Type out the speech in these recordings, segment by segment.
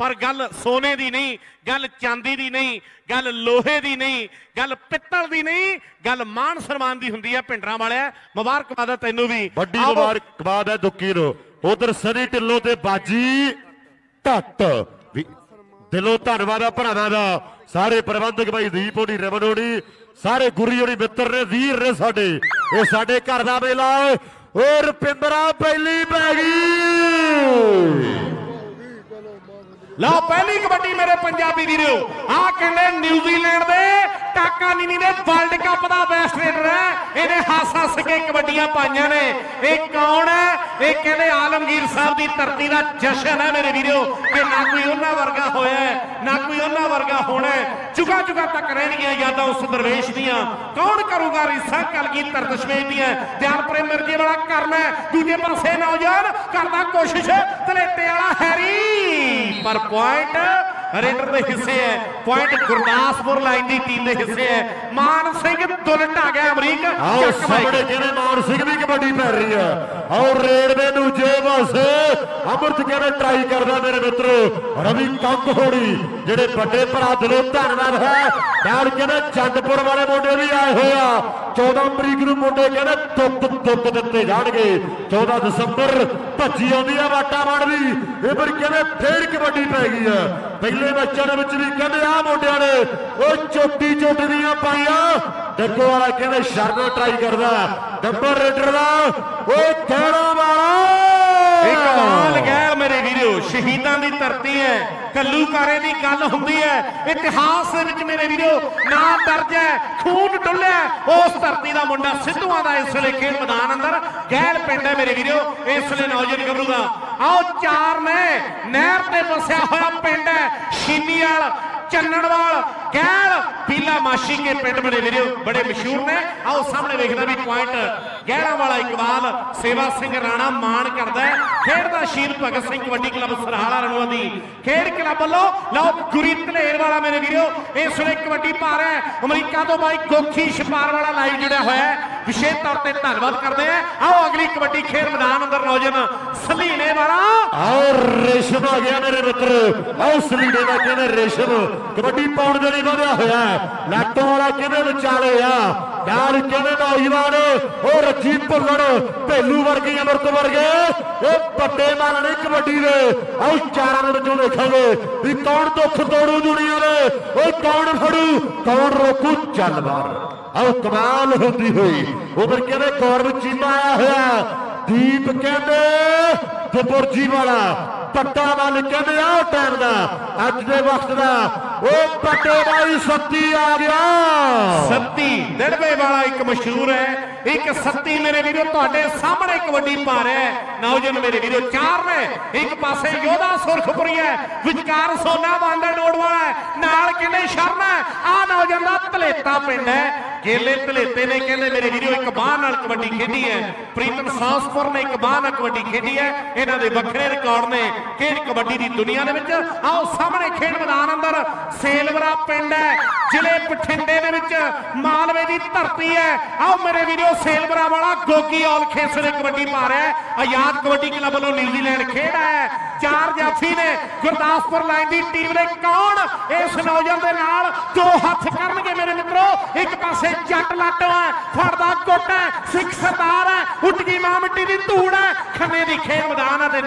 पर गल सोने की नहीं, गल चांदी की नहीं, गल लोहे की नहीं, गल पित्तल की नहीं, गल मान सन्मान की हुंदी है। भिंडरां वाले मुबारकबाद है तैनूं भी, वड्डी मुबारकबाद है दुक्की नूं। उधर सनी ढिल्लों ते बाजी ढट भी दिलों धन्नवाद है भरावां दा। सारे प्रबंधक भाई दीप होनी, रमन होनी, सारे गुरी होनी मित्र ने, वीर ने साडे। ये साडे घर दा मेला है और रुपिंदरा पहली पै गई। लो पहली कबड्डी मेरे पंजाबी वीरो, आ कहंदे न्यूजीलैंड दे टाकानीनी दे वर्ल्ड कप दा बेस्ट रेडर है। इहने हस हस के कबड्डियां पाईयां ने। ये कौन है? ये कहंदे आलमगीर साहब दी धरती दा जशन है मेरे वीरो, कि ना कोई उन्हां वर्गा होया है, ना कोई उन्हां वर्गा होना है। जुगा जुगा तक रहणगीआं यादां उस दरवेश दीआं। कौन करूगा रिसा कलगीधर दशमेश दीआं। दयालप्रेम मिर्जे वाला करना है, दूजे पासे नौजवान करदा कोशिश, तलेटे वाला हैरी पर पॉइंट रेडर के हिस्से है। पॉइंट गुरदासपुर लाइन की टीम के हिस्से है। मान सिंह दुलट आ गया अमरीक। मान सिंह भी कबड्डी पै रही है और रेडवे दूजे पासे अमृत कहने ट्राई करता मेरे मित्रों रवि कंक होनी, जेडे बड़े भरा दिलों धन्नवाद है। यार कहने चंदपुर वाले मुंडे भी आए हुए आ। 14 तरीक को मुंडे कहने दुख दिते जाएंगे। 14 दिसंबर भज्जी आती है वाटा मारदी। ये बार कहने फिर कबड्डी पै गई है। पहले मैचों भी कहते आ मुंडिया ने वो चोटी चोटी दियां पाइया। डग्गो वाला कहते शर्मा ट्राई करता डब्बर रेडर का वो कहना वाला कमाल गैर मेरे वीरो, शहीदां दी धरती है, कल्लूकारे की गल हुंदी है। इतिहास दे मेरे वीरो नाम दर्ज है, खून डुल्लिया उस धरती का मुंडा सिद्धूआं दा इस वेले खेल मैदान अंदर गैल पिंड है मेरे वीरो। इस वेले नौजवान गबरू दा आओ चार ने नहर ते बसिया होया पिंड है शीनीवाल चन्नड़वाल गैल पीला माशी के पिंड मेरे वीरो बड़े मशहूर ने। आओ सामने देखना भी पॉइंट गैड़ा वाला इकबाल सेवा सिंह राणा मान करता है। खेडदा शीर भगत सिंह कबड्डी क्लब सरहाला रनूआ दी खेड क्लब वालों लो गुरी धलेर वाला मेरे वीरो इस वेले कबड्डी पा रहा है। अमरीका तो भाई गोखी छपार वाला लाइव जुड़ा हुआ है, विशेष तौर पर धन्यवाद करते हैं। आओ अगली कबड्डी खेल मैदान अंदर नौजवान सलीने वाला और रेशम आ गया मेरे मित्र। आओ सलीने का कहने रेशम कबड्डी पाउण दे नहीं बढ़िया होया लाटों वाला कहने विचाले आ यार कहने नौजवान और रची भुल्लण भेलू वर्गी अमृत वर्गे ये बड़े मान ने कबड्डी दे। आओ चार जो देखेंगे भी कौन दुख तोड़ू दुनिया ने, वो कौन फड़ू कौन रोकू चल बार। आओ कमाल होती हुई उधर कहने गौरव चीमा आया हुआ दीप कहते दुबुरजी वाला पट्टा वाल कहते आ टाइम का अज के वक्त का वो पट्टे भाई सत्ती आ गया। सत्ती दड़बे वाला एक मशहूर है, एक सत्ती मेरे वीरों तुहाडे सामने कबड्डी पा रहा है। नौजवान मेरे वीरों चार ने, एक पासे योधा सुरखपुरी है, विचकार सोना बांदा डोड़ वाला है, नाल कहने शरण है। आ नौजवान दा धलेता पिंड है, गेले धलेते ने कहते मेरे वीरों एक बाह नाल कबड्डी खेडी है। प्रीतम सासपुर ने एक बाह नाल कबड्डी खेडी है। इन्हां दे वखरे रिकॉर्ड ने खेल कबड्डी की दुनिया दे विच। आओ सामने खेल मैदान अंदर सेलवरा पिंड है, जिले बठिंडे दे विच मालवे की धरती है। आओ मेरे वीडियो सेलवरा वाला गोगी ऑल खेस ने कबड्डी पा रहा है। आजाद कबड्डी क्लब वालों न्यूजीलैंड खेड़ा है। चार जाफी ने गुरदासपुर लाइन की टीम ने कौन इस नौजवान के नाल दो हथ करनगे मेरे मित्रों। एक पासे जट लाटो है, फड़दा गुट है, सिख सरदार है, उठ गई मां मिट्टी की धूड़ है। खन्ने की खेल मैदान है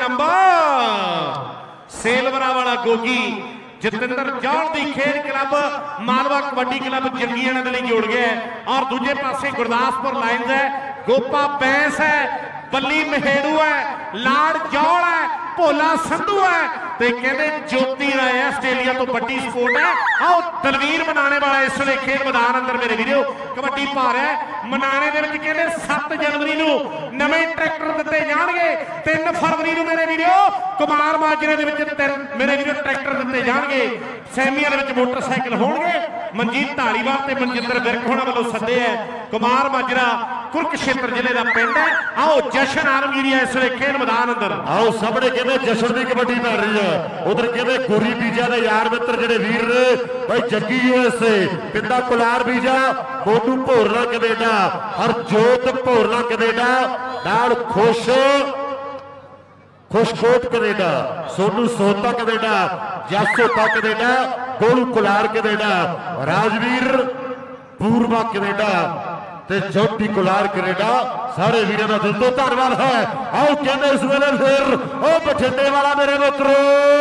नंबर सेलवरा वाला गोगी जतिंदर जौल की खेल क्लब मालवा कबड्डी क्लब जंगीआना दे लई जुड़ गया है। और दूजे पासे गुरदासपुर लाइन्स है, गोपा बैंस है, बल्ली महेड़ू है, लाड़ जौल है, भोला संधू है, ते कहते ज्योति राय है। आस्ट्रेलिया तो बड़ी स्पोर्ट है। आओ दलवीर मनाने वाला इस वे खेल मैदान अंदर मेरे वीडियो कबड्डी पा रहा है। मनाने दे विच कहते 7 जनवरी को नवे ट्रैक्टर दिते जाणगे, 3 फरवरी को मेरे वीडियो कुमार माजरे दे विच मेरे वीडियो ट्रैक्टर दिते जाणगे। सैमिया दे विच मोटरसाइकिल होणगे। मनजीत धालीवाल ते मनजिंदर विरक होना वालों सदे है। कुमार माजरा कुरुक्षेत्र जिले का पिंड है। आओ जशन आलमगीरिया इस वे खेल मैदान अंदर। आओ सामने कहते जशन की कबड्डी पै रही है। उधर कहते गोरी बीजा के यार मित्र जेडे वीर ने भाई Jaggi USA Pinda Kular Bija Motu Bhorna Canada Harjot Bhorna Canada नाल Khush Khushkot Canada, Sonu Sota Canada, Jasota Canada, Golu Kular Canada, Rajveer Purva Canada ते ज्योति कुलार कनेडा। सारे वीरों का दिल तो धन्यवाद है। आओ कहते इस वेले फिर ओ बठिंडे वाला मेरे मित्रों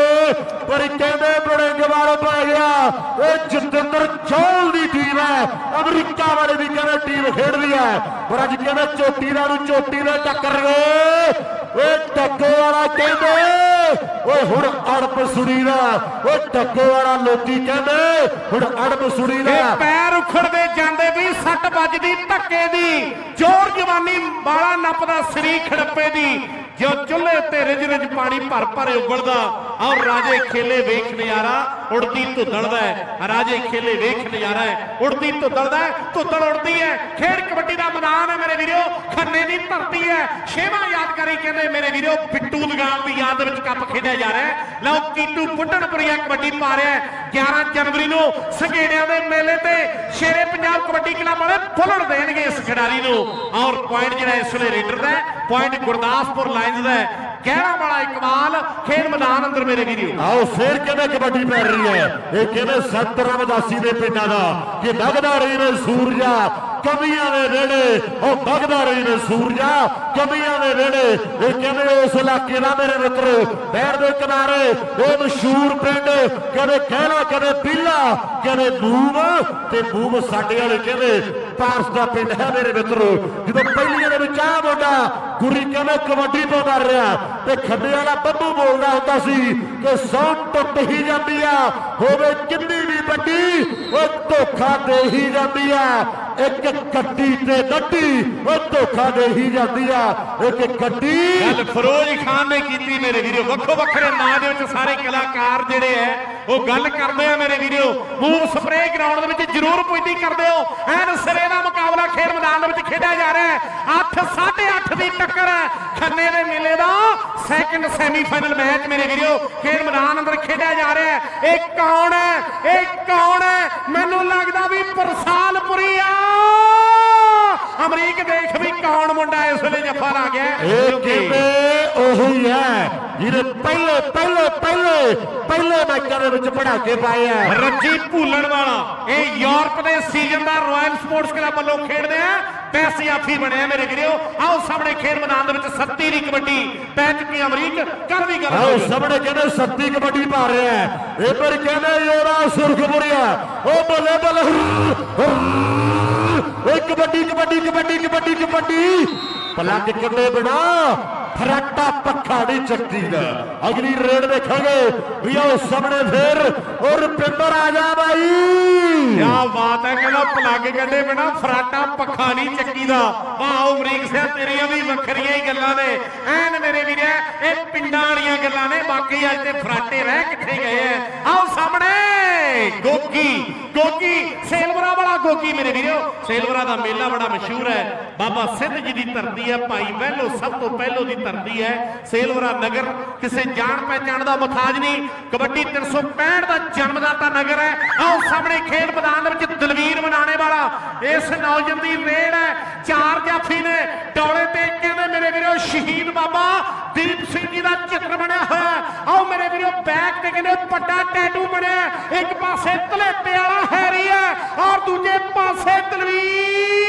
पर कहते बड़े गवार पा गया। जतिंदर चौल की टीम है, अमरीका वाले भी कहते टीम खेड रही है, पर अज कहते चोटी ने टक्कर गए। टक्को वाला कहते हुण अड़प सुड़ी दा, टक्को वाला लोकी कहते हुण अड़प सुड़ी दा। पैर उखड़ते जाते भी सट बजदी धक्के दी, जोर जवानी बाला नपदा सरी खड़प्पे दी, जो चुल्हे ते रिज रिज पानी भर भर उबलदा। और राजे खेले वेख नजारा उड़ती धुदड़ दा, राजे खेले वेख नजारा है उड़ती धुदड़ दा, धुदड़ उड़ती है। खेड कबड्डी का मैदान है मेरे वीरो, खन्ने की धरती है। 6वां यादगारी कहते मेरे वीरो बिट्टू दगाल की याद में कप खेडिया जा रहा है। लो कीटू बुढ़नपुरिया कबड्डी पा रहा है। 11 जनवरी को संघेड़िया के मेले ते शेरे पंजाब कबड्डी क्लब वाले फुलण देंगे इस खिडारी को। और पॉइंट जो इस वे रेडर का पॉइंट गुरदासपुर लाइन्स का गहरा बड़ा इकबाल खेल मैदान अंदर मेरे वीडियो। आओ फिर कहते कबड्डी पै रही है, ये कहते संत रामदासी के पिंडा का कि दगदा रही ने सूरजा कमियां ने वेड़े, और दगदा रही ने सूरजा कमियां ने वेड़े। ये कहते उस इलाके का मेरे मित्र पैर के किनारे ये मशहूर पिंड कहते कहला कहते पीला कहते बूम ते बूम साडे वाले कहते पारस का पिंड है मेरे मित्रों। जो पहलियां दे विच आ मुंडा गुरी कहते कबड्डी पाउंदा रहा ते खड्डे वाला बब्बू बोलदा हुंदा सी कि सौं टुट ही जाती है, होवे किन्नी भी वड्डी वो धोखा दे ही जाती है। एक कट्टी ते नड्डी वो धोखा दे ही जाती है। एक कट्टी गल फिरोज खान ने की मेरे वीडियो, वक्खो वक्खरे नाम दे विच सारे कलाकार जिहड़े है वो गल करदे आ मेरे वीडियो। मूव स्प्रे ग्राउंड दे विच जरूर पुजदी करदे हो। एन सिरे दा मुकाबला खेल मैदान दे विच खेडिया जा रहा है। 8 8.5 दी टक्कर है खन्ने दे मेले दा सैकंड सैमीफाइनल मैच मेरे वीडियो खेल मैदान अंदर खेडिया जा रहा है। एक कौन है, एक कौन है? मैनू लगदा भी परसालपुरी आ अमरीक देख भी कौन मुंडा इस वे जफा ला गया। पहले मैचों पढ़ाके पाए हैं रज्जी भूलन वाला ये यूरोप के सीजन का रॉयल स्पोर्ट्स क्लब वालों खेलते हैं। पैसे आफी बने मेरे वीडियो। आओ सामने खेल मैदान में 37 दी कबड्डी पै चुकी अमरीक कर भी गल। आओ सामने कहते 37 कबड्डी पा रहे हैं। एक बार कहते योरा सुरखपुरिया ओ बल्ले बल्ले कबड्डी कबड्डी कबड्डी कबड्डी कबड्डी पलक कटे बिना फराटा पक्का नहीं चकती। अगली रेड देखेंगे भैया सामने फिर और पेपर आ जा भाई। क्या बात है, कहना पलग कटे बिना फराटा पक्का नहीं चक्की दा। वाह अमरीक सिंह तेरिया भी वखरिया ही गल्लां ने एन मेरे वीरे ये पिंडां वालियां गल्लां ने। बाकी अज ते फराटे रह किथे गए हैं। आओ सामने गोगी गोगी सेलवरा वाला गोगी मेरे वीरो। सेलवरा का मेला बड़ा मशहूर है, बाबा सिद्ध जी की धरती है, भाई वैलो सब तो पहलो की धरती है। सेलवरा नगर किसी जान पहचान का मुताज नहीं, कबड्डी 365 का जन्मदाता नगर है। आओ सामने खेल मैदान में दलवीर मनाने वाला इस नौजवान की रेड है। 4 जाफी ने डोले ते कहते मेरे वीरो शहीद बाबा दीप सिंह जी का चित्र बनया हुआ। आओ मेरे वीरो बैक ते कहते पट्टा टैटू बनया, एक पासे तलेटे वाला हैरी है और दूजे पासे दलवीर।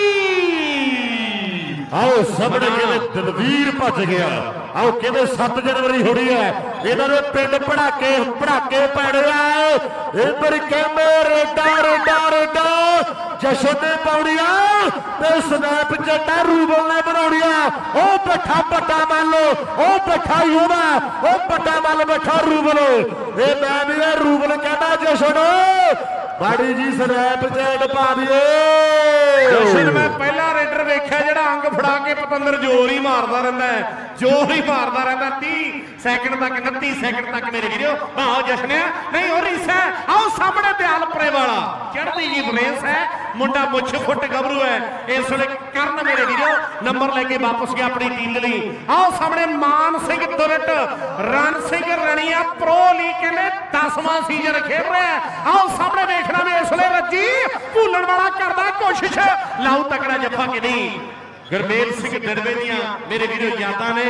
आओ सामने कहते दलवीर भज गया। आओ कहते 7 जनवरी हो रही है, इन्होंने पिंड पढ़ाके पढ़ाके पैड़े आए। इधर कहते रेडा रेडा रेडा जशन ने पाउड़िया स्नैप जटा रूबल ने बनाउड़िया। ओ बैठा बट्टा मान लो, ओ बैठा यूना, ओ बट्टा मान बैठा रूबल। ये मैं भी रूबल कहना जशन बाड़ी जी स्नैप चैट पा दिए। जशन मैं पहला रेडर देखा जो अंग फड़ा के पतंदर जोर ही मारता रहता है, जोर ही मारता रहता 30 सैकंड तक 29 सैकंड तक मेरे वीडियो। आओ जशन नहीं हो रही है। आओ सामने दयालपुरे वाला चढ़ती जी ब्रेस है, मुंडा मुछ फुट गबरू है इस वे करन मेरे वीडियो नंबर लेके वापस गया अपनी टीम के लिए। आओ सामने मान सिंह दुरट रण सिंह रनिया प्रो लीग कहते 10वां सीजन खेल रहे हैं। आओ सामने देखना में इस वे रज्जी भूलन वाला करता कोशिश, लाऊ तकड़ा जफा कि नहीं। गुरमेल सिंह दड़वे दियां मेरे वीडियो यादां ने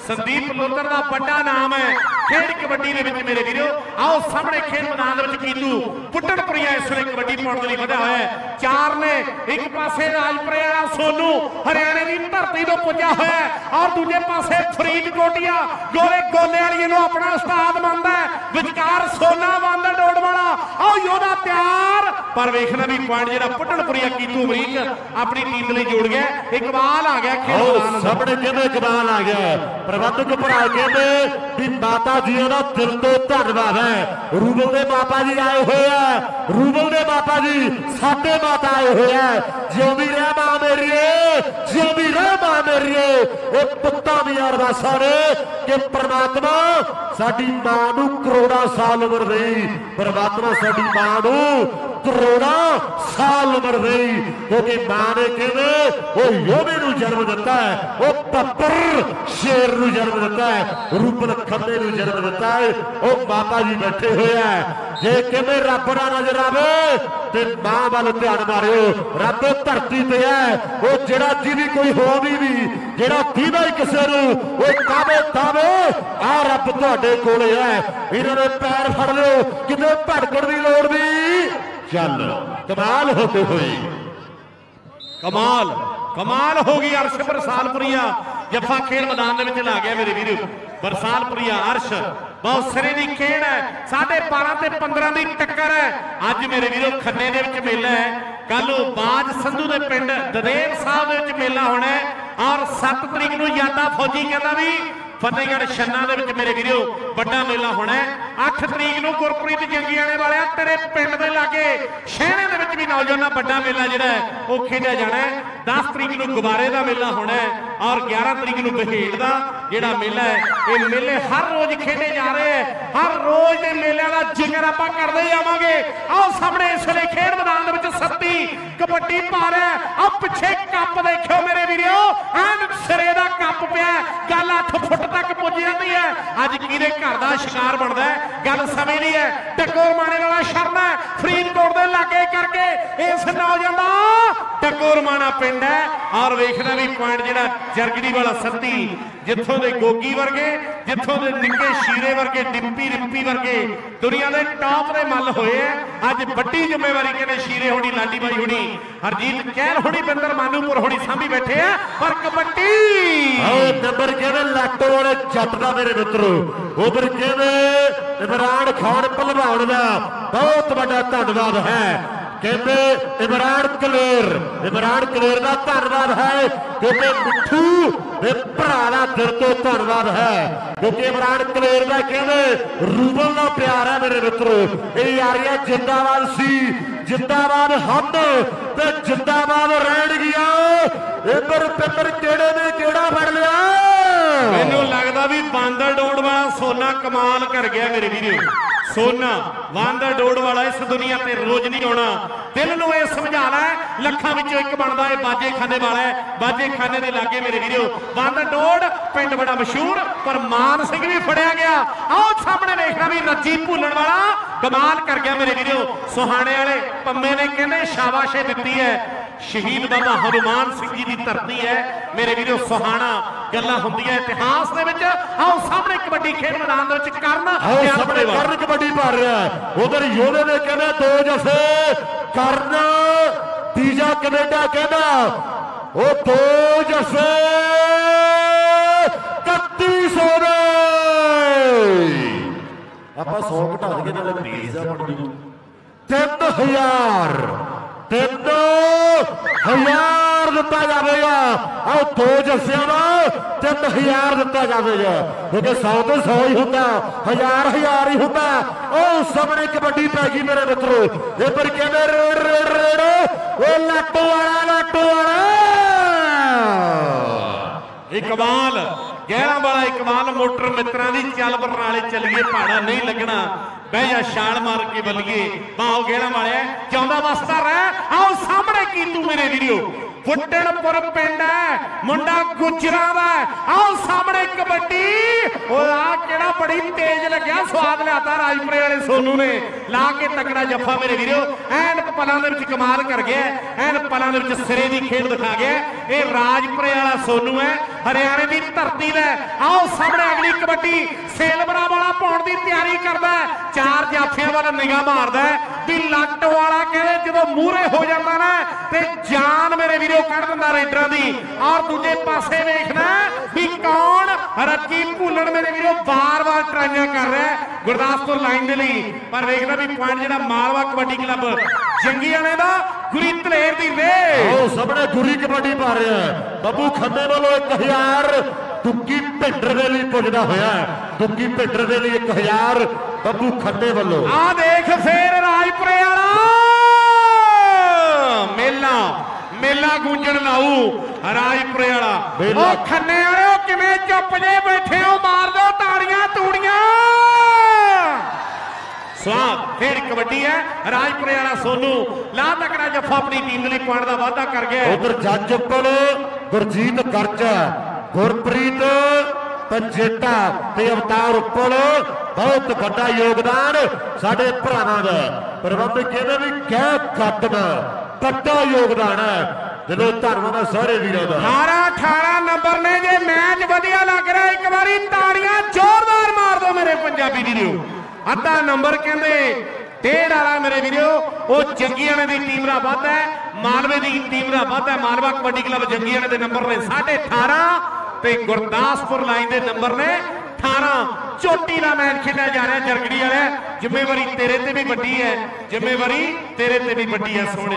संदीप लोधर का बड़ा नाम है खेड कबड्डी दे विच मेरे वीरो। आओ सामने खेल मैदान दे विच कीतू पुट्टनपुरिया इस वे कबड्डी पाउण दे लई वधिया होया है। चार ने एक पासे राजपुरे वाला सोनू हरियाणे की धरती तो पुजा होया और दूजे पासे फरीदकोटिया गोले गोले वाली नूं अपना उस्ताद मानदा है। विचकार सोना वांदा डोड़ वाला आओ योधा तैयार पर वेखना भी पॉइंट जिहड़ा पुट्टनपुरिया कीतू अमरीक अपनी टीम दे लई जोड़ गया। इकबाल आ गया खेल मैदान सामने कहते इकबाल आ गया प्रबंधक भरा कहते भी माता जी का दिल तो धन्यवाद है। रूबल दे माता जी आए हुए हैं, रूबल दे माता जी साडे माता आए हुए हैं। जिउंदी रह मां मेरी, जिउंदी रह मां मेरी। ये पुत्तां दी अरदासां ने कि परमात्मा साडी मां नूं करोड़ां साल उमर देई, परमात्मा साडी मां नूं करोड़ां साल उमर देई। क्योंकि मां ने कहते वो योधे नूं जन्म दिता है, वो पप्पर शेर नूं जन्म दिता है, रूबल खंबे नूं जन्म दिता है। वो माता जी बैठे हुए हैं। जे कहते रब ना नजर आवे ते मां वाल ध्यान मारियो। रब धरती ते है वो जेड़ा जिहदी कोई होवी भी जेड़ा दीदा ही किसे नूं वो कावे तावे आ रब तुहाडे कोले है। इन्हां दे पैर फड़ लिओ किते भड़कण दी लोड़ नहीं। चल कमाल होते हुए कमाल कमाल हो गई। अर्श बरसालपुरिया जफा खेल मैदान दे विच ला गया मेरे वीरो। बरसालपुरिया अर्श बहुत सिरे की खेल है। 12.5 ते 15 की टक्कर है। अज मेरे वीरो खन्ने दे विच मेला है, कल बाज संधू के पिंड ददेल साहब दे विच मेला होना है और 7 तरीक नूं यादा फौजी कहता भी फतेहगढ़ छन्ना दे विच मेरे वीरो बड़ा मेला होना है। 8 तरीक नूं गुरप्रीत जंगीआणे वाले तेरे पिंड दे लागे शहणे दे विच भी नौजवानां बड़ा मेला जिहड़ा है वो खेडिया जाना है। 10 तरीक नूं गुबारे का मेला होना है और 11 तरीक नूं बहेड़ का जिहड़ा मेला है। ये मेले हर रोज खेडे जा रहे हैं, हर रोज के मेलिਆਂ का जिक्र आपां करदे जावांगे। आओ सामने इस वेले खेड मैदान दे विच सत्ती कबड्डी पा रहा है। आओ पिछे कप देखियो मेरे वीरो, एन सिरे दा कप पिया, गल 8 फुट तक पुज जाती है। अज किहदे घर दा शिकार बनदा है गल समय नहीं है। टकोर माणे वाला शरण है फरीदकोट दे लागे करके इस नौजवान दा टकोर माणा पिंड है और वेखना भी पॉइंट जिहड़ा जरगड़ी वाला सत्ती जिथों दे गोगी वर्गे, जिथों दे निक्के शीरे वर्गे, डिंपी रिंपी वर्गे दुनिया के टॉप के मल होए हैं। अज बड़ी जिम्मेवारी कहते शीरे होनी, लाडी बाई होनी, हरजीत कैल होनी, बिंदर मानूपुर होनी सामी बैठे हैं। पर कबड्डी नंबर कहते लाटो वाले जट का मेरे मित्रो, उधर कहते इमरान खान भलवान का बहुत बड़ा धन्यवाद है। कहते इमरान कलेर का धन्यवाद है क्योंकि मिठू भरा का दिल तो धन्यवाद है क्योंकि इमरान कलेर का कहते रूबल का प्यार है मेरे मित्रों। ये यारियां जिंदाबाद सी, जिंदाबाद हम ते जिंदाबाद रहन गया। इधर पिंडर केड़े ने केड़ा फड़ लिया। मैनू लगता भी बांदर डोड़ वाला सोना कमाल कर गया मेरे वीरो। सोना बांदर डोड़ वाला इस दुनिया ते रोज नहीं आना। दिल नूं ये समझा लै लखां विचों एक बनदा है बाजे खाने वाला है। बाजे खाने दे लागे मेरे वीरो बांदर डोड़ पिंड बड़ा मशहूर पर मान सिंह भी फड़िया गया। आओ सामने देखना भी रजी भूलन वाला कमाल कर गया मेरे वीरो। सुहाने वाले पम्मे ने कहने शाबाशे दी है। शहीद बाबा हनुमान सिंह जी की धरती है मेरे वीरो। सुहाना गल्लां हुंदियां इतिहास दे विच। आओ सामने कबड्डी खेल मैदान दे विच करन कबड्डी पा रहा है। उधर योधे ने कहना 2 जफे करना, तीजा कनेडा कहना वो 2 जफे 3100 आप 100 घटा देंगे नाले प्लीज बन जू 3000 दिता जाएगा। और 2 जफिया का 3000 दिता जाएगा क्योंकि 100 तो 100 ही होता, 1000 ही होता। और सामने कबड्डी पै गई मेरे मित्रों। इधर कहते रेड़ वो लाटो वाला इकबाल गहरा वाला इकबाल मोटर मित्रा की चल बरनाले चलिए पहाड़ा नहीं लगना बह जा छाल मार के बलिए बाओ गहरा वाले चाहता वसदा रह। आओ सामने कीतू मेरे वीडियो फुटनपुर पिंड है, मुंडा गुजरा दा आओ सामने कबड्डी केड़ा बड़ी तेज लग्या, स्वाद लिया राजपुरे वाले सोनू ने ला के तगड़ा जफा मेरे वीरो, एन पलों के कमाल कर गया, एन पलों के सिरे की खेल दिखा गया। ये राजपुरे वाला सोनू है, हरियाणे की धरती है। आओ सामने अगली कबड्डी सेलवरा वाला पाने की तैयारी करता है, चार जाफिया वाला निगाह मारदा है भी लट वाला कहते जो मूहरे हो जाता ना ते जान मेरे वीरो कढ़ दिंदा रेडर की। और दूजे पासे देखना भी कौन रची भूलन मेरे वीरो बार बार ट्राइयां कर रहा है गुरदासपुर लाइन के लिए, पर देखना भी पॉइंट जो मालवा कबड्डी क्लब जंगी वाले का गुरी धलेर की रे सामने गुरी कबड्डी पा रहा है। बब्बू खन्ने वालों 1000 दुग्गी भिंडर के लिए पुजदा होया, दुग्गी भिंडर के लिए 1000 बब्बू खन्ने वालों। आ देख फिर राजपुरे वाला मेला मेला गूंजन लाऊ, राजपुरे वाला खन्ने वाले किवें चुप जे बैठे हो, मार दो ताड़ियां तूड़ियां। स्वाद फिर कबड्डी है, राजपुरे वाला सोनू ला तकड़ा जफा अपनी टीम लिए पॉइंट का वाधा कर गया। उधर जज उप्पर गुरजीत गर्ज, गुरप्रीत पंजेटा ते अवतार उप्पर बहुत बड़ा योगदान साडे भरावां दा। प्रबंधक कहते भी क्या कदम बड़ा योगदान है, दिलों धन्नवाद सारे वीरों का। 18 नंबर ने जे मैच वधिया लग रहा, एक बारी ताड़ियां जोरदार मार दो मेरे पंजाबी वीरो। अद्धा नंबर कहते 1.5 वाला मेरे वीरो वो जंगीआने की टीम का वाधा है, मालवे की टीम का वाधा है। मालवा कबड्डी क्लब जंगीआने के नंबर ने 18.5 ते गुरदासपुर लाइन के नंबर ने 18। चोटी का मैच खेला जा रहा है जरगड़ी वाले, जिम्मेवारी तेरे ते भी वड्डी है, जिम्मेवारी तेरे ते भी वड्डी है सोहणे।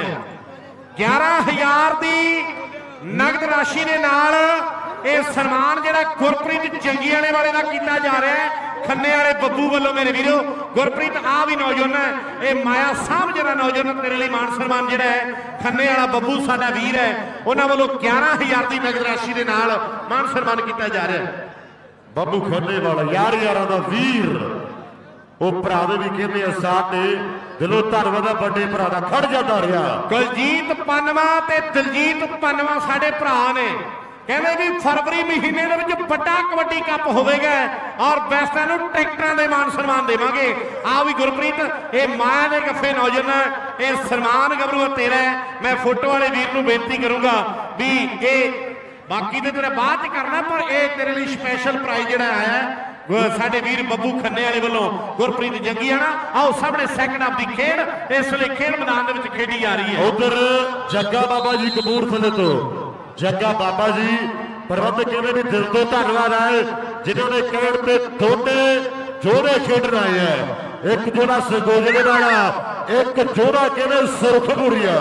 11,000 की नगद राशि के नाल ये सन्मान जिहड़ा गुरप्रीत जंगीआने वाले का किया जा रहा है खन्ने वाले बब्बू वालों मेरे वीरो। गुरप्रीत आ भी नौजवान है, ये माया साहब जरा नौजवान तेरे लिए मान सम्मान जिहड़ा है खन्ने वाला बब्बू साडा वीर है, उन्होंने वालों 11,000 की नगद राशि के नाल मान सम्मान किया जा रहा है। बब्बू खन्ने वाला यार यारा दा वीर, वो भरा दे भी कहते हैं साथ ने दिलों धन्नवाद बड़े भरा दा खड़ जाता रहा। कुलजीत पनवा ते दिलजीत पनवा साडे भरा ने, कहते भी फरवरी महीने बड़ा कबड्डी कप होगा और बेस्टां नूं ट्रैक्टरां दे मान सम्मान देवांगे। आ भी गुरप्रीत ये माया दे गफे नौजवान ये सन्मान गबरू तेरा है। मैं फोटो वाले वीर नूं बेनती करूंगा भी ये बाकी तो तेरा बाद च करना, पर ये तेरे लिए स्पैशल प्राइज जिहड़ा आया साडे वीर बब्बू खन्ने वाले वालों गुरप्रीत जंगीआना। आओ सामने सैकंड हाफ की खेल इस वे खेल मैदान में खेडी जा रही है। उधर जग्गा बाबा जी कपूरथले तो जग्गा बाबा जी प्रबंधक कहते भी दिल तो धन्यवाद है जिन्होंने कैंप पे दोने जोड़े खेडन आए हैं, एक जोड़ा सरगोजले वाला, एक जोड़ा कहते सुरखपुरिया।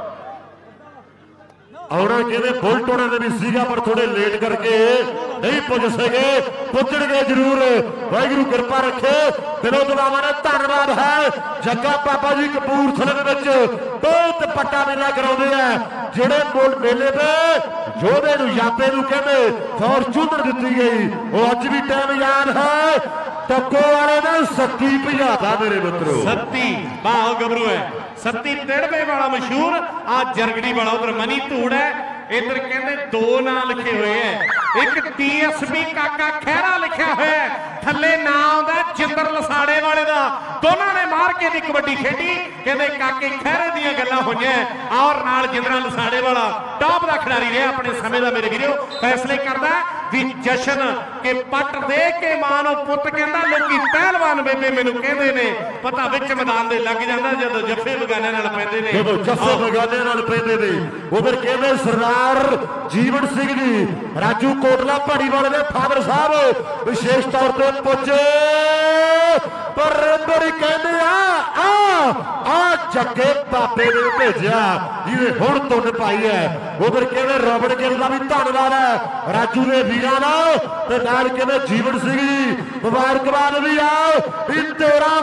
आना कहते बुलट होने भी सीगा पर थोड़े लेट करके नहीं पुज सके, पुजण गए जरूर, वाहिगुरू कृपा रखे। दिलों दुआवां ने धन्यवाद है। जग्गा बाबा जी कपूरथले में बहुत पट्टा मेला कराते हैं, जेड़े मेले पे योधे यापे कहते फॉर्चूनर दी गई, वो अज भी टाइम याद है। टक्को वाले ने 70 भजाता मेरे मित्रों, 70 बाह गबरू है, 70 तिड़वे वाला मशहूर आ जरगड़ी वाला। उधर मनी धूड़ है, इधर कहते 2 नाम लिखे हुए हैं, एक TSB काका खैरा लिखा हुआ है, थले नाम दा जिंदर लसाड़े वाले दा। दोनों ने मार के कबड्डी खेडी, कहते काके खैरे दियां गल्लां होईयां और नाल जिंदरा लसाड़े वाला टॉप दा खिडारी रहा अपने समय दा मेरे वीरो। फैसले करदा भी जशन के पट दे के मां नूं पुत कहंदा लोकी पहलवान बेबे मैनूं कहंदे ने, पता विच मैदान दे लग जांदा जदों जफे बगाने नाल पैंदे ने, जदों जफे बगाने नाल पैंदे ने। उधर कहंदे सरदार जीवन सिंह जी राजू कोटला पहाड़ी वाले ने फादर साहब विशेष तौर पर पुजे, पर अंदर ही कहते आ जगे बाबे ने भेजा जिन्हें हुण धुन पाई है। उधर कहते रॉबर्ट गिल का भी धन्यवाद है राजू ने वीरां नाल, ते नाल कहते जीवन सिंह जी मुबारकबाद भी आओ। 13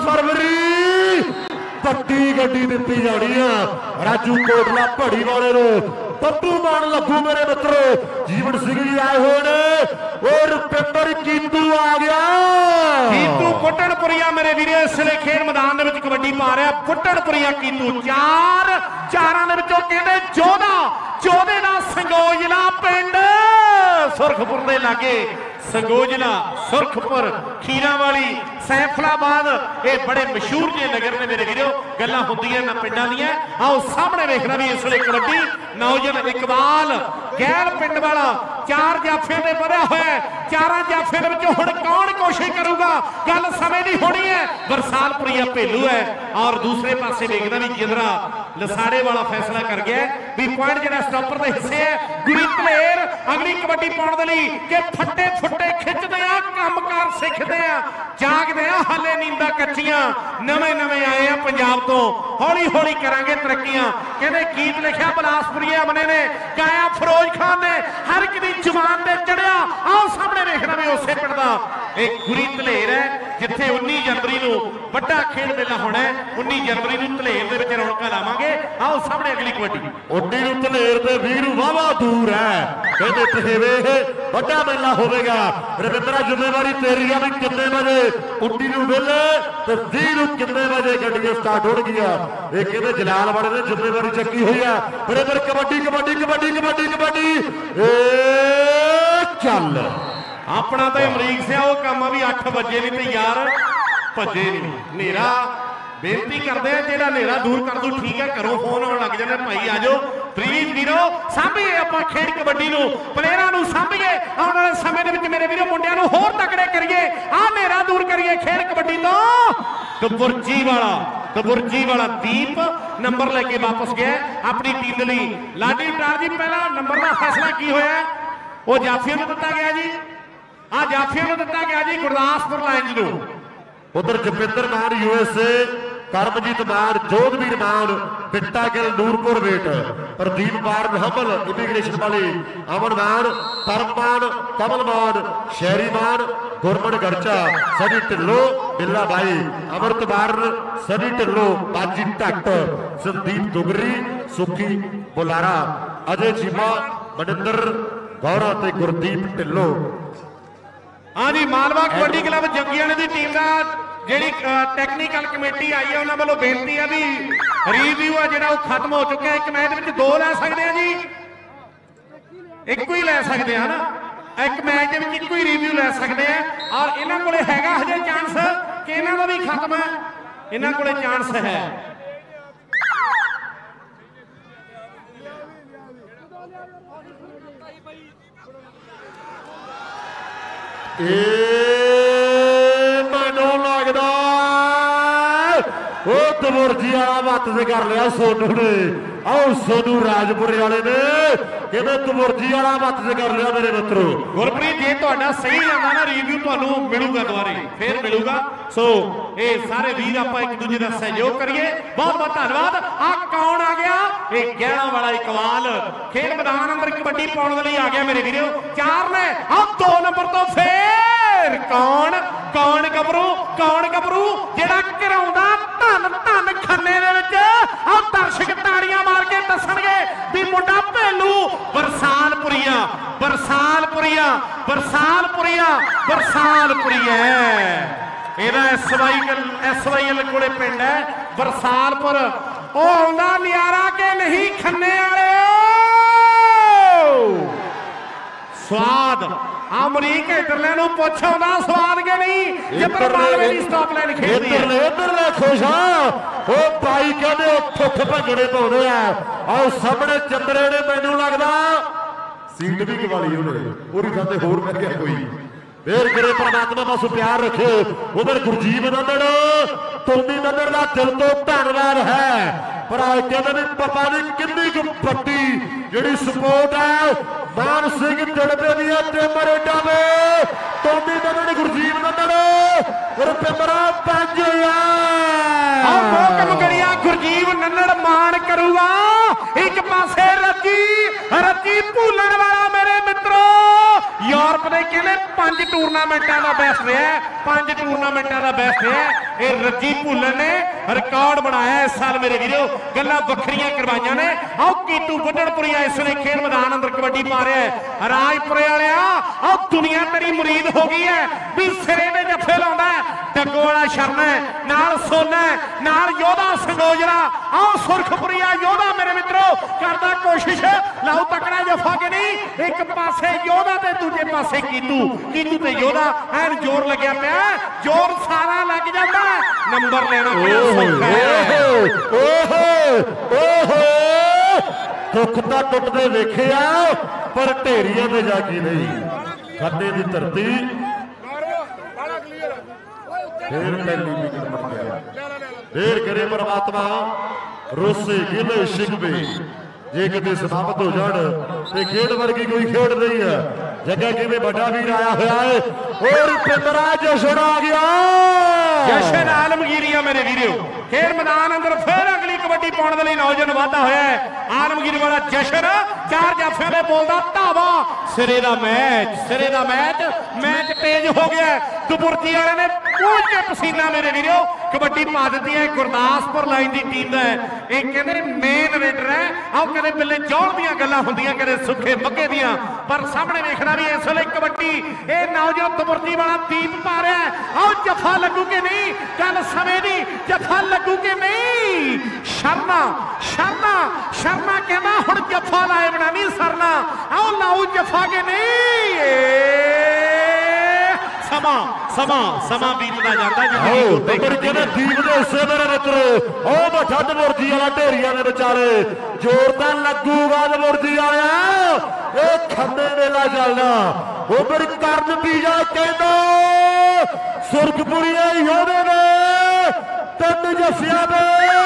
फरवरी पट्टी गड्डी दी जानी है राजू कोटला पहाड़ी वाले पप्पू मान लगू मेरे मित्रों, जीवन सिंह जी आए हुए ने और रुपिंदर कीतू आ गया। कीतू पुट्टनपुरिया मेरे वीरे इसलिए खेल मैदान में कबड्डी पा रहा पुट्टनपुरिया कीतू चारां दे विचों कहंदे 14 ਦਾ संगोजला पिंड सुरखपुर दे लागे संगोजला सुरखपुर खीरावाली सैफलाबाद ये बड़े मशहूर जे नगर ने मेरे वीरो गल्लां हुंदियां ना पिंडां दियां। आओ सामने देखना भी इसलिए कबड्डी नौजवान इकबाल गैल पिंड वाला 4 जाफे ने बढ़िया होया 4 जाफे दे विचों हुण कौन कोशिश करूगा गल समय दी होनी है। बरसालपुरिया भेलू है और दूसरे पासे देखना भी जिंदरा लसाड़े वाला फैसला कर गया भी पॉइंट जिहड़ा स्टॉपर दे हिस्से है गुरी धलेर अगली कबड्डी पाउण दे लई कि फट्टे फुट्टे खिंचदे आ कामकार सिੱਖਦੇ आ जागदे आ हाले नींदा कच्चियां नवे नवे आए आ पंजाब तो हौली हौली करांगे तरक्कियां कहंदे गीत लिखिया बलासपुरीए अमने ने गाया फिरोज खान ने हर एक दी जुबान ते चढ़िया। आओ सामने देखना भी उसे पिंड दा एक गुरी धलेर है जिथे 19 जनवरी नूं वड्डा खेल मेला होना है 19 जनवरी नूं धलेर दे विच रौनकां लावांगे। आओ सामने अगली कबड्डी 19 नूं धलेर ते वीर वावा दूर है कहंदे तहेवे वड्डा मेला होवेगा। रविंद्रा जिम्मेवारी तेरी है भी कितने बजे 19 नूं वेले ते 20 नूं कितने बजे गड्डियां स्टार्ट हो गईयां ये कहंदे जलाल वाले ने जिम्मेवारी चक्की हुई है। फिर इधर कबड्डी कबड्डी कबड्डी कबड्डी कबड्डी चल अपना तो अमरीक से वो काम भी 8 बजे नहीं तो यार भजे नहीं नेरा बेनती करते हैं जेड़ा नेरा दूर कर दू ठीक है घरों फोन आने लग जाते भाई आ जाओ प्लीज वीरो सामभीए आप खेल कबड्डी प्लेयरों सामभीए आने वाले समय के मेरे वीरो मुंडिया होर तकड़े करिए आ नेरा दूर करिए खेल कबड्डी तो कबुरजी वाला दीप नंबर लेके वापस गया अपनी टीम के लिए। लाडी डार जी पहला नंबर का फैसला की होया वो जाफिया को दिता गया जी आ जाफिया को दिता गया जी गुरदासपुर लाइन्स नूं। उधर जपिंदर मान यूएसए करमजीत मान जोधवीर मान बिट्टा गिल नूरपुर वेट प्रदीप मान हमल इमिग्रेशन वाली अमन मान परम मान कमल मान शहरी मान गुरमन गरचा सनी ढिल्लो बिल्ला भाई अमृत मारन सनी ढिल्लो बाजी ढट संदीप दुगरी सुखी बुलारा अजय चीमा मनिंदर गौरा ते गुरदीप ढिल्लो। हाँ जी मालवा कबड्डी क्लब जंगियाने की टीम का जी टैक्नीकल कमेटी आई है उन्होंने वालों बेनती है भी रिव्यू है जो खत्म हो चुका है। एक मैच में 2 लै सकते हैं जी एक ही लै सकते हैं ना एक मैच में एक ही रिव्यू लै सकते हैं और इन्हों को हैगा हजे चांस कि इन्हों का भी खत्म है इन्हों को चांस है। मैनू लगता वो तमुरजी वाला मत से कर लिया सोनू ने आओ सोनू राजपुरे वाले ने कहते तमुरजी वाला मत से कर लिया मेरे मित्रों। गुरप्रीत जे तुहाडा सही जाता ना रिव्यू तुहानू मिलूगा दोबारे फिर मिलूगा। सो ये सारे वीर आप एक दूजे का सहयोग करिए बहुत बहुत धन्यवाद। आ कौन आ गया ये 11 वाला इकबाल खेल मैदान अंदर कबड्डी पाने के लिए आ गया मेरे वीरो 4 ने आ 2 नंबर तो फिर कौन कौन गबरू जेड़ा घराउंदा धन धन खन्ने दे विच आ दर्शक ताड़ियां मार के दसणगे भी मुंडा भेलू बरसालपुरिया बरसालपुरिया बरसालपुरिया बरसालपुरिया ਇਹਦਾ ਐਸਵਾਈਐਲ ਕੋਲੇ ਪਿੰਡ ਹੈ ਬਰਸਾਲਪੁਰ ਉਹ ਆਉਂਦਾ ਨਿਆਰਾ ਕਿ ਨਹੀਂ ਖੰਨੇ ਵਾਲੇ स्वाद अमरीक इधरले नु पुछ आउंदा स्वाद के नहीं जिधर मालवे दी स्टॉप लाइन खेलदी है इधरले खुश हां ओ भाई कहंदे ठुठ भंगड़े पाउंदे आ आओ सामने चंद्रे ने मैनू लगदा सीट भी गवाली ਉਹਨੇ पूरी खाते होर मिल गया कोई फिर करे परमात्मा बस प्यार रखे। उधर गुरजीत नंदन टोनी नंदन का दिल तो धन्यवाद है पर कहते भी पता नहीं किन्नी कु पट्टी जी सपोर्ट है मान सिंह जड़बे दिया मरेडा में टोनी नंदन गुरजीत नंदन और पिंबरा गुरजीत नंदन मान करूगा एक पासे रची भूलन वाला मेरे मित्रों यूरोप के कहने 5 टूरनामेंटा का बेस्ट है 5 टूरनामेंटा का बेस्ट है ये रजी भुल्लन ने रिकॉर्ड बनाया इस साल मेरे वीरो, गल्लां वखरियां करवाइयां ने। आओ कीतू वड्डणपुरिया इसने खेल मैदान अंदर कबड्डी पा रहा है। राजपुरे वालिया आओ दुनिया तेरी मुरीद हो गई है भी सिरे में जफे लाउंदा है। डग्गो वाला शरण है नाल सोना है नाल योधा संगोजरा। आओ सुरखपुरिया योधा मेरे मित्रों करदा कोशिश लाओ तकड़ा जफा के नहीं, एक पासे योधा ते दूजे पासे कीतू, कीतू ते योधा ऐन जोर लग्या पिया, जोर सारा लग जाता है। नंबर लेना किहड़ा सौखा है। दुख तो टुटते वेखिया पर ढेरिया ते जागी नहीं। खड्डे की धरती फिर पहली विकेट बन गया। देर करे परमात्मा रोसे गिले शिकवे जे किते समाप्त हो जाण ते खेड वर्गी कोई खेड नहीं है। जगह किवें बड़ा वीर आया हुआ है और पिंदरा जशन आ गया। जशन आलमगीरिया मेरे वीरो खेल मैदान अंदर फिर अगली कबड्डी पाने के लिए नौजवान वाधा होया है। आलमगीर वाला जशन चार जाफियां दे बोलदा धावा। सिरे दा मैच मैच तेज हो गया। दुपुरती वाले ने पूछ के पसीना मेरे वीरो कबड्डी पा दी है। गुरदासपुर लाइन की टीम का है एक कहते मेन रेडर है। आओ कहते पहले जौन दियां गल्लां हुंदियां कहते सुखे मग्गे दियां, पर सामने देखना भी इस वेले कबड्डी ये नौजवान दुपुरती वाला दीप पा रहा है। आओ जफा लगू कि नहीं, गल समय दी जफा लगू कि नहीं। शर्मा शर्मा शर्मा कहना हुण जफा लाए बिना नहीं सरना। आओ लाओ जफा के नहीं। समा समा समा बीतदा जांदा जी पर कहने दीप दे हिस्से मेरे मित्र ओ बठा दमुरजी वाला ढेरिया ने विचारे जोर तां लगूगा दमुरजी वाला ए खंडे मेला चलना। ओ मेरी करन पीजा कहंदा सुरखपुरिया योधे ने तीन जफियां दे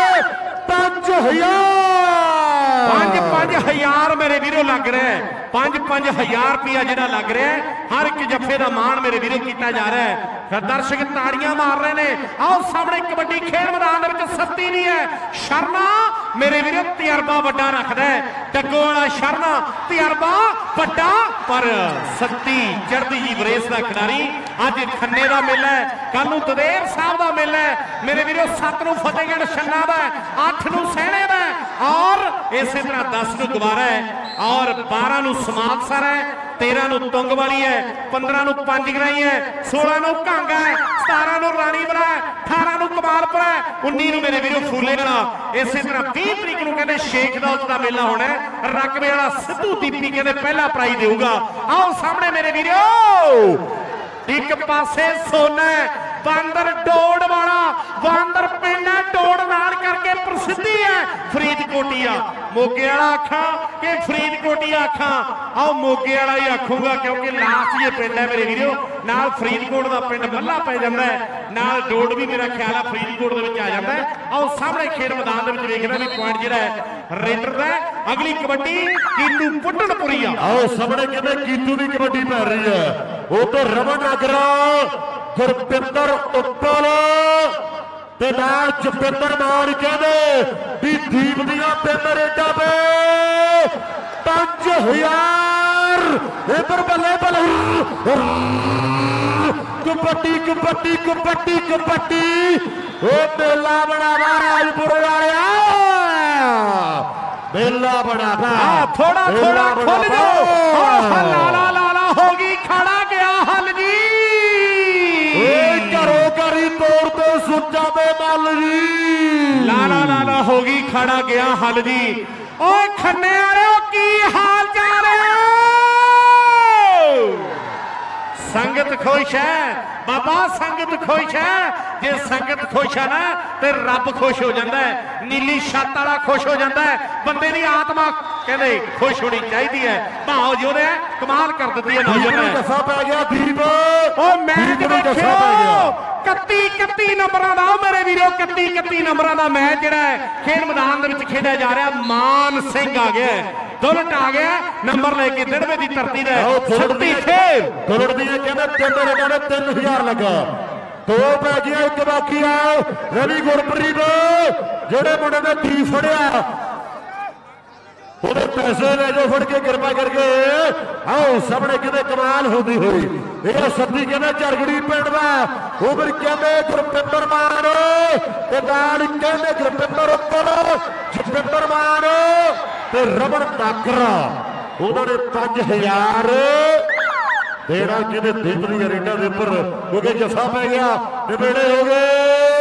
5,000 मेरे वीरों लग रहा है। 5,000 रुपया जो लग रहा है हर एक जफे का मान मेरे वीरों किया जा रहा है। दर्शक ताड़ियां मार रहे हैं। आओ सामने कबड्डी खेल मैदान में सत्ती नहीं है। शर्मा मेरे वीरों तजर्बा वड्डा रखता है। डग्गो वाला शर्मा तजर्बा वड्डा पर सत्ती चढ़ती जी बरेस का खिडारी। अज खन्ने का मेला है, कल नूं ददेर साहब का मेला है मेरे वीरों। 7 नूं फतेहगढ़ छन्ना का, 8 नूं सहणे का और इस तरह 10 नूं गवारा है और 12 नूं समातसर है, 13 नूं तुंग वाली है, 15 नूं पंजगराई है, 16 नूं कांगा है, 17 नूं राणीवाला है, 18 नूं कमालपुरा है, 19 नूं मेरे वीरों फूले वाला। इस तरह 20 तरीक नूं कहंदे शेख दौलत का मेला होना है। रकबे वाला सिद्धू दीपी कहंदे पहला प्राइज देऊगा। आओ सामने मेरे वीरों एक पासे सोना है बांदर डोड़ वाला, बांदर पिंड है डोड़ नाल करके प्रसिद्धि है फरीदकोटिया। मोगे वाला आखा कि फरीदकोटिया आखा, आओ मोगे वाला ही आखूंगा क्योंकि लास्ट ये पिंड है मेरे वीरों। नाल फरीदकोट का पिंड मल्ला पै जाता है, नाल डोड़ भी मेरा ख्याल है फरीदकोट के आ जाता है। आओ सामने खेल मैदान में देखना भी पॉइंट जो है रेडर का। अगली कबड्डी कीतू वड्डणपुरिया। आओ सामने कहते कीतू की कबड्डी पै रही है। वो तो रमन अगरा गुरपिंदर उत्पल ते नाल जपिंदर मान कहते भी दीप दियां पिंड रेडा पे 5,000 इधर बल्ले बल्ले कबड्डी कबड्डी कबड्डी कबड्डी ओ मेला बड़ा राजपुर वालिया मेला बड़ा थोड़ा थोड़ा खोल जाओ। लाला लाला होगी खड़ा गया हल जी घरों घरी तोड़ते सुचा दे मल जी। लाला लाला होगी खड़ा गया हल जी। ओ खन्ने वाले की हाल चाल है? संगत खुश है बाबा, संगत खुश है। जे संगत खुश है ना तो रब खुश हो जाता है। नीली छत वाला खुश हो जाता है। बंदे की आत्मा कहते खुश होनी चाहिए है। भाव जो है कमाल कर दी है नौजवान। दसा पै गया दीप ओ मैच देखो 31 नंबरों का मेरे वीरों 31 नंबरों का मैच जो खेल मैदान खेड़ा जा रहा। मान सिंह आ गया, दुलट आ गया नंबर लेके दिड़वे की धरती कहते 3,000 लगा। 2 पै गया, 1 बाकी आओ रवि गुरप्रीत जोड़े मुंडे ने 30 फड़िया ਉਹਦੇ ਪੈਸੇ ਲੈ ਜੋ ਫੜ ਕੇ ਕਿਰਪਾ ਕਰਕੇ। ਆਓ ਸਾਹਮਣੇ ਕਿਤੇ ਕਮਾਲ ਹੁੰਦੀ ਹੋਈ ਇਹ ਸੱਤੀ ਕਹਿੰਦੇ ਝਰਗੜੀ ਪਿੰਡ ਦਾ ਉਹ ਫਿਰ ਕਹਿੰਦੇ ਗੁਰਪਿੰਦਰ ਮਾਨ ਤੇ ਨਾਲ ਕਹਿੰਦੇ ਗੁਰਪਿੰਦਰ ਉੱਪਰ ਜਪਿੰਦਰ ਮਾਨ ਤੇ ਰਮਨ ਨਾਕਰਾ ਉਹਨਾਂ ਨੇ 5000 ਦੇਣਾ ਕਹਿੰਦੇ ਦਿਨ ਦੀ ਅਰੇਨਾ ਦੇ ਉੱਪਰ ਕਿਉਂਕਿ ਜੱਫਾ ਪੈ ਗਿਆ ਨਿਬੇੜੇ ਹੋ ਗਏ।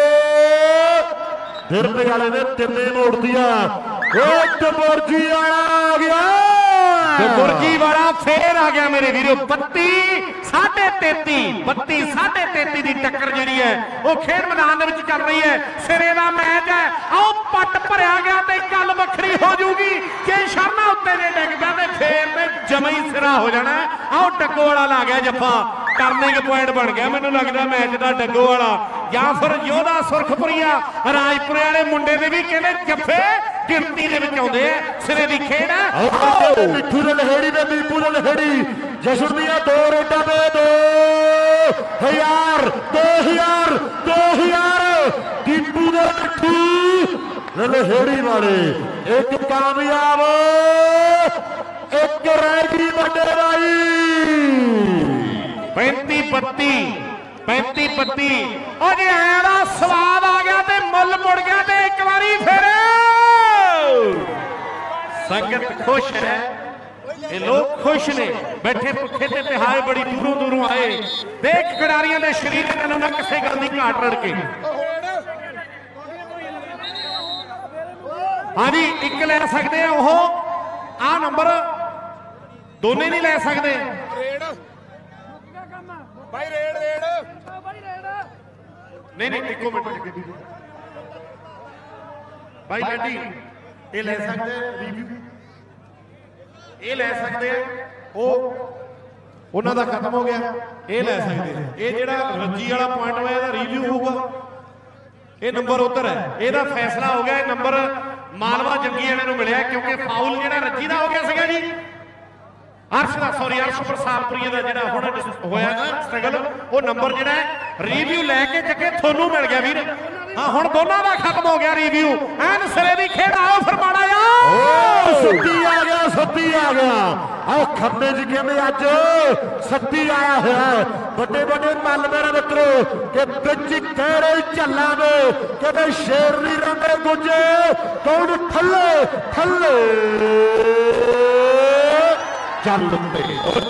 ਫਿਰਦੇ ਵਾਲੇ ਨੇ ਤਿੰਨੇ ਮੋੜਦੀਆਂ ਉਹ ਦਬੁਰਜੀ ਆ ਗਿਆ ਦਬੁਰਜੀ ਵਾਲਾ ਫੇਰ ਆ ਗਿਆ ਮੇਰੇ ਵੀਰੋ। 32 33 ਦੀ ਟੱਕਰ ਜਿਹੜੀ ਹੈ ਉਹ ਖੇਡ ਮੈਦਾਨ ਦੇ ਵਿੱਚ ਚੱਲ ਰਹੀ ਹੈ। ਸਿਰੇ ਦਾ ਮੈਚ ਹੈ। ਆਓ ਪੱਟ ਭਰਿਆ ਗਿਆ ਤੇ ਗੱਲ ਵੱਖਰੀ ਹੋ ਜੂਗੀ ਜੇ ਸ਼ਰਮਾ ਉੱਤੇ ਨੇ ਡਿੱਗ ਪਿਆ ਤੇ ਫੇਰ ਤੇ ਜਮਾ ਹੀ ਸਿਰਾ ਹੋ ਜਾਣਾ। ਆਓ ਡੱਗੋ ਵਾਲਾ ਲਾ ਗਿਆ ਜੱਫਾ ਟਰਨਿੰਗ ਪੁਆਇੰਟ ਬਣ ਗਿਆ ਮੈਨੂੰ ਲੱਗਦਾ ਮੈਚ ਦਾ ਡੱਗੋ ਵਾਲਾ ਜਾਂ ਫਿਰ ਯੋਧਾ ਸੁਰਖਪੁਰੀਆ ਰਾਜਪੁਰੇ ਵਾਲੇ ਮੁੰਡੇ ਦੇ ਵੀ ਕਹਿੰਦੇ ਜੱਫੇ ਗਿਣਤੀ ਦੇ ਵਿੱਚ ਆਉਂਦੇ ਆ। ਸਿਰੇ ਦੀ ਖੇਡ ਹੈ। ਮਿੱਠੂ ਦੇ ਲਹੇੜੀ ਤੇ ਦੀਪੂ ਦੇ ਲਹੇੜੀ ਜਸ਼ਨ ਦੀਆਂ 2 ਰੇਡਾਂ ਤੇ 2000 ਦੀਪੂ ਦੇ ਮਿੱਠੂ ਲਹੇੜੀ ਵਾਲੇ ਇੱਕ ਕਾਮਯਾਬ ਇੱਕ ਰਹਿ ਗਈ ਵੱਡੇ ਰਾਈ 35-32 ਉਹ ਜੇ ਐਂ ਦਾ ਸਵਾਦ ਆ ਗਿਆ ਤੇ ਮੁੱਲ ਮੁੜ ਗਿਆ ਤੇ ਇੱਕ ਵਾਰੀ ਫਿਰ ਸੰਗਤ ਖੁਸ਼ ਹੈ। ਇਹ ਲੋਕ ਖੁਸ਼ ਨੇ ਬੈਠੇ ਭੁੱਖੇ ਤੇ ਤਿਹਾਏ ਬੜੀ ਦੂਰੋਂ ਆਏ ਦੇਖ ਖਿਡਾਰੀਆਂ ਦੇ ਸਰੀਰ ਇਹਨਾਂ ਨੂੰ ਕਿਸੇ ਗੱਲ ਦੀ ਘਾਟ ਰੜ ਕੇ। ਹਾਂਜੀ ਇੱਕ ਲੈ ਸਕਦੇ ਆ ਉਹ ਆ ਨੰਬਰ ਦੋਨੇ ਨਹੀਂ ਲੈ ਸਕਦੇ ਭਾਈ ਰੇਡ ਨਹੀਂ ਇੱਕੋ ਮਿੰਟ ਭਾਈ ਡੈਡੀ ਇਹ ਲੈ ਸਕਦੇ ਰਿਵਿਊ ਇਹ ਲੈ ਸਕਦੇ ਆ ਉਹ ਉਹਨਾਂ ਦਾ ਖਤਮ ਹੋ ਗਿਆ ਇਹ ਲੈ ਸਕਦੇ ਇਹ ਜਿਹੜਾ ਰੱਜੀ ਵਾਲਾ ਪੁਆਇੰਟ ਹੋਇਆ ਇਹਦਾ ਰਿਵਿਊ ਹੋਊਗਾ ਇਹ ਨੰਬਰ ਉੱਧਰ ਹੈ ਇਹਦਾ ਫੈਸਲਾ ਹੋ ਗਿਆ ਇਹ ਨੰਬਰ ਮਾਲਵਾ ਜੰਗੀ ਵਾਲਿਆਂ ਨੂੰ ਮਿਲਿਆ ਕਿਉਂਕਿ ਫਾਉਲ ਜਿਹੜਾ ਰੱਜੀ ਦਾ ਹੋ ਗਿਆ ਸੀਗਾ ਜੀ ਅਰਸ਼ ਪ੍ਰਸਾਦਪੁਰੀਏ ਦਾ ਜਿਹੜਾ ਹੁਣ ਹੋਇਆ ਨਾ ਸਟਰਗਲ ਉਹ ਨੰਬਰ ਜਿਹੜਾ ਰਿਵਿਊ ਲੈ ਕੇ ਚੱਕੇ ਤੁਹਾਨੂੰ ਮਿਲ ਗਿਆ ਵੀਰ। ਹਾਂ ਹੁਣ ਦੋਨਾਂ ਦਾ ਖਤਮ ਹੋ ਗਿਆ ਰਿਵਿਊ ਐਨ ਸਿਰੇ ਦੀ ਖੇਡ ਆਓ ਫਿਰ ਮਾੜਾ ਜਾ ਸੱਤੀ ਆ ਗਿਆ ਆਹ ਖੱਬੇ ਚ ਕਹਿੰਦੇ ਅੱਜ ਸੱਤੀ ਆਇਆ ਹੋਇਆ ਵੱਡੇ ਮੱਲ ਮੇਰੇ ਮਿੱਤਰੋ ਕਿ ਵਿੱਚ ਕਹਿਰੇ ਝੱਲਾਂ ਦੇ ਕਹਿੰਦੇ ਸ਼ੇਰ ਨਹੀਂ ਰਹਿੰਦੇ ਗੁੱਜੇ ਕੌਣ ਥੱਲੇ ਚੱਲ ਪਏ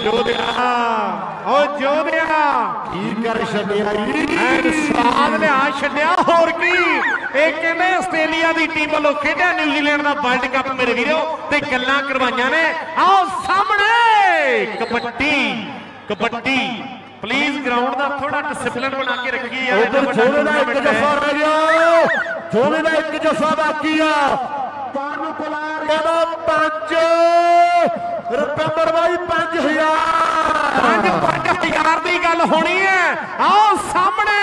ਉਹ ਜੋਧਿਆ ਕੀ ਕਰ ਛੱਡਿਆ ਸਵਾਦ ਲਿਆ ਛੱਡਿਆ ਹੋਰ ਕੀ ਇਹ ਕਹਿੰਦੇ ਆਸਟ੍ਰੇਲੀਆ ਦੀ ਟੀਮ ਵੱਲੋਂ ਖੇਡਿਆ ਨਿਊਜ਼ੀਲੈਂਡ ਦਾ ਵਰਲਡ ਕੱਪ ਮੇਰੇ ਵੀਰੋ ਤੇ ਗੱਲਾਂ ਕਰਵਾਈਆਂ ਨੇ। ਆਓ ਸਾਹਮਣੇ ਕਬੱਡੀ ਪਲੀਜ਼ ਗਰਾਊਂਡ ਦਾ ਥੋੜਾ ਡਿਸਪਲਿਨ ਬਣਾ ਕੇ ਰੱਖੀਏ ਯਾਰ। ਉਧਰ ਜੋਵੇ ਦਾ ਇੱਕ ਜੱਫਾ ਰਹਿ ਗਿਆ ਜੋਵੇ ਦਾ ਇੱਕ ਜੱਫਾ ਬਾਕੀ ਆ ਕਾਨੂੰ ਕੁਲਾਰ ਕਹਿੰਦਾ 5 ਰੁਪਏ ਬਾਈ 5000 ਦੀ ਗੱਲ ਹੋਣੀ ਹੈ। ਆਓ ਸਾਹਮਣੇ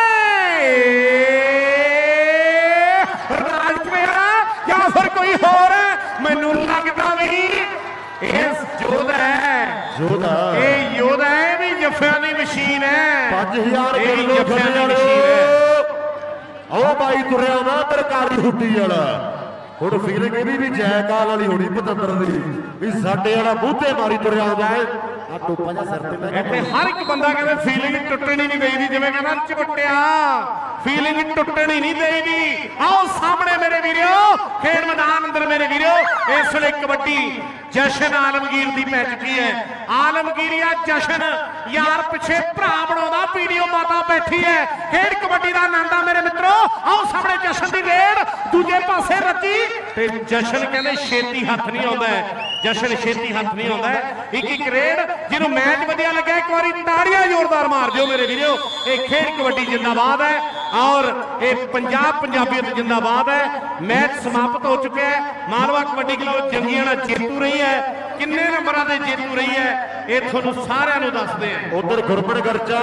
ਰਾਜਪੁਰਾ ਜਾਂ ਫਿਰ ਕੋਈ ਹੋਰ ਮੈਨੂੰ ਲੱਗਦਾ ਵੀ ਇਹ ਯੋਧਾ ਇਹ ਯੋਧਾ ਹੈ ਵੀ ਜੱਫਿਆਂ ਦੀ ਮਸ਼ੀਨ ਹੈ 5000 ਜੱਫਿਆਂ ਦੀ ਮਸ਼ੀਨ ਹੈ। ਉਹ ਬਾਈ ਤੁਰਿਆ ਨਾ ਤਰਕਾਰੀ ਹੁੱਟੀ ਵਾਲਾ ਹੁਣ ਫੀਲਿੰਗ ਇਹਦੀ ਵੀ ਜੈਕਾਲ ਵਾਲੀ ਹੋਣੀ ਪਤੰਦਰ ਦੀ ਵੀ ਸਾਡੇ ਵਾਲਾ ਬੂਥੇ ਮਾਰੀ ਤੁਰਿਆ ਆਉਂਦਾ ਹੈ ਆ ਟੋਪਾ ਜਾਂ ਸਿਰ ਤੇ ਲੈ ਇੱਥੇ ਹਰ ਇੱਕ ਬੰਦਾ ਕਹਿੰਦਾ ਫੀਲਿੰਗ ਟੁੱਟਣੀ ਨਹੀਂ ਚਾਹੀਦੀ ਜਿਵੇਂ ਕਹਿੰਦਾ ਝੁੱਟਿਆ ਫੀਲਿੰਗ ਟੁੱਟਣੀ ਨਹੀਂ ਚਾਹੀਦੀ। ਆਓ ਸਾਹਮਣੇ ਮੇਰੇ ਵੀਰੋ ਖੇਡ ਮੈਦਾਨ ਅੰਦਰ ਮੇਰੇ ਵੀਰੋ ਇਸ ਵੇਲੇ ਕਬੱਡੀ ਜਸ਼ਨ ਆਲਮਗੀਰ ਦੀ ਪੈ ਚੁੱਕੀ ਹੈ। ਆਲਮਗੀਰੀਆ ਜਸ਼ਨ ਯਾਰ ਪਿੱਛੇ ਭਰਾ ਬਣਾਉਂਦਾ ਵੀਡੀਓ ਮਾਤਾ ਬੈਠੀ ਹੈ ਖੇਡ ਕਬੱਡੀ ਦਾ ਆਨੰਦ ਆ ਮੇਰੇ ਮਿੱਤਰੋ। ਆਓ ਸਾਹਮਣੇ ਜਸ਼ਨ ਦੀ ਰੇਡ ਦੂਜੇ ਪਾਸੇ ਰੱਜੀ ਤੇ ਜਸ਼ਨ ਕਹਿੰਦੇ ਛੇਤੀ ਹੱਥ ਨਹੀਂ ਆਉਂਦਾ ਜਸ਼ਨ ਛੇਤੀ ਹੱਥ ਨਹੀਂ ਆਉਂਦਾ ਇੱਕ ਰੇਡ ਜਿਹਨੂੰ ਮੈਚ ਵਧੀਆ ਲੱਗਾ ਇੱਕ ਵਾਰੀ ਤਾੜੀਆਂ ਜ਼ੋਰਦਾਰ ਮਾਰ ਦਿਓ ਮੇਰੇ ਵੀਰੋ। ਇਹ ਖੇਡ ਕਬੱਡੀ ਜਿੰਦਾਬਾਦ ਹੈ ਔਰ ਇਹ ਪੰਜਾਬੀਅਤ ਜਿੰਦਾਬਾਦ ਹੈ। ਮੈਚ ਸਮਾਪਤ ਹੋ ਚੁੱਕਿਆ ਹੈ। ਮਾਲਵਾ ਕਬੱਡੀ ਕਲੱਬ ਜੰਗੀਆਣਾ ਜੇਤੂ ਰਹੀ ਹੈ ਕਿੰਨੇ ਨੰਬਰਾਂ ਦੇ ਜੇਤੂ ਰਹੀ ਹੈ ਇਹ ਤੁਹਾਨੂੰ ਸਾਰਿਆਂ ਨੂੰ ਦੱਸਦੇ ਆ। ਉਧਰ ਗੁਰਬਨ ਗਰਚਾ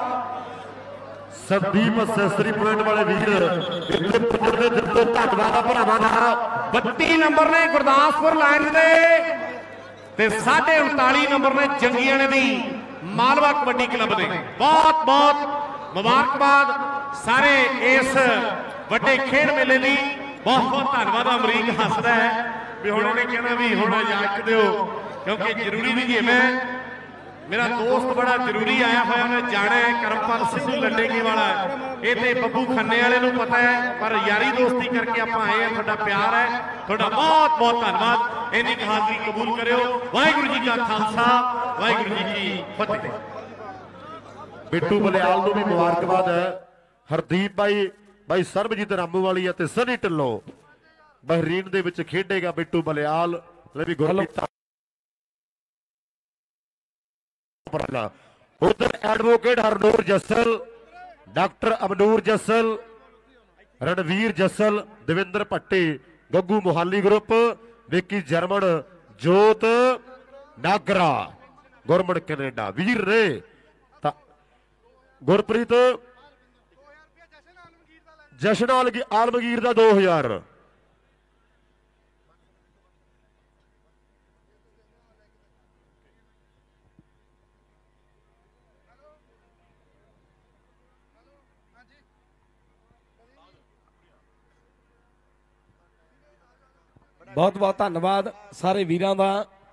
ਸੰਦੀਪ ਅਸੈਸਰੀ ਪੁਆਇੰਟ ਵਾਲੇ ਵੀਰ ਇੱਥੇ ਪੁੱਜਣ ਦੇ ਦਿਲ ਤੋਂ ਧੰਨਵਾਦ ਆ ਭਰਾਵਾਂ ਦਾ। 32 ਨੰਬਰ ਨੇ ਗੁਰਦਾਸਪੁਰ ਲਾਇਨਜ਼ ਦੇ ਤੇ 39.5 ਨੰਬਰ ਨੇ ਜੰਗੀਆਣੇ ਦੀ ਮਾਲਵਾ ਕਬੱਡੀ ਕਲੱਬ ਦੇ। ਬਹੁਤ ਮੁਬਾਰਕਬਾਦ ਸਾਰੇ ਇਸ ਵੱਡੇ ਖੇਡ ਮੇਲੇ ਲਈ। ਬਹੁਤ ਧੰਨਵਾਦ। ਅਮਰੀਕ ਹੱਸਦਾ ਹੈ भी हुण इहने कहना भी हुण इजाजत दिओ क्योंकि जरूरी नहीं जी मैं मेरा दोस्त बड़ा जरूरी आया हुआ उन्हें जाना है करमपाल सिद्धू लंडेगी वाला ये तो बब्बू खन्ने वाले नूं पता है पर यारी दोस्ती करके आप आए हैं तुहाडा प्यार है तुहाडा बहुत बहुत धन्यवाद इन्नी हाज़री कबूल करियो वाहिगुरू जी का खालसा वाहिगुरू जी की फतेह। बिट्टू बलियाल नूं भी मुबारकबाद है हरदीप भाई सरबजीत रामूवाली ते सनी ढिल्लों बहरीन दे विच खेडेगा बिट्टू बलियाल भी गुरमीत उधर advocate Harnoor Jassal doctor Abnoor Jassal Ranveer Jassal Davinder Bhatti Gaggu Mohali group Vicky German Jot Nagra government Canada वीर ने गुरप्रीत जशन आलमगीर का 2000 बहुत बहुत धन्यवाद सारे वीरां दा।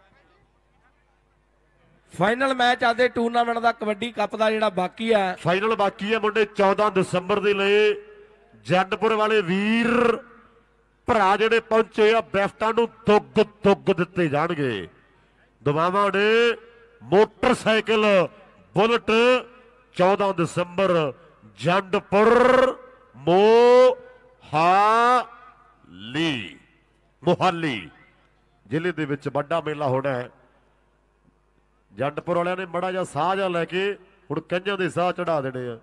फाइनल मैच आदे टूरनामेंट का कबड्डी कप का जिहड़ा बाकी है फाइनल बाकी है मुंडे 14 दिसंबर के लिए जंडपुर वाले वीर भरा जिहड़े पहुंचे आ बैफ्टां नूं दुग दिते जाणगे दुआवां ने मोटरसाइकिल बुलेट 14 दिसंबर जंडपुर मोहाली जिले दे विच वड्डा मेला होना है। जंडपुर वालियां ने बड़ा जिहा साह जिहा लैके हुण कईयां दे साह चढ़ा देने आ।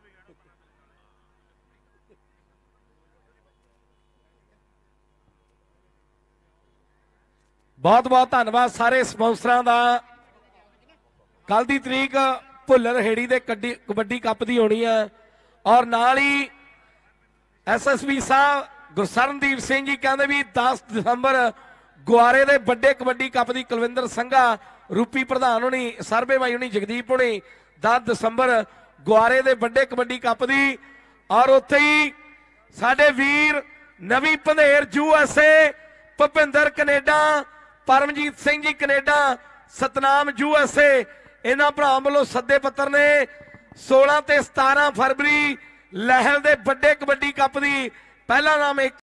बहुत बहुत धन्यवाद सारे स्पॉन्सरां दा। कल दी तरीक भुल्लर हेड़ी दे कबड्डी कप दी होनी है और नाल ही SSB साहब गुरसरणदीप सिंह जी कहते भी 10 दिसंबर गुआरे दे बड़े कबड्डी कप दी कुलविंदर संघा रूपी प्रधान होनी सरबे भाई होनी जगदीप होनी 10 दिसंबर गुआरे दे बड़े कबड्डी कप दी और उत्थे ही साडे वीर Navi Pandher USA Bhupinder Canada Paramjit Singh ji Canada Satnam USA इन्हां भरावां वालों सद्दे पत्र ने 16 ते 17 फरवरी लहल दे बड़े कबड्डी कप दी पहला नाम एक